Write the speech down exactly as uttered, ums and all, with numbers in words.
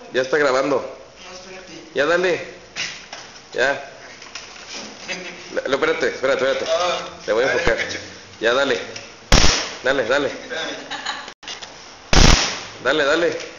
Ya está grabando. No, espérate. Ya dale. Ya. Lo, espérate, espérate, espérate. Oh, Te voy a enfocar. Ya dale. Dale, dale. Espérame. Dale, dale.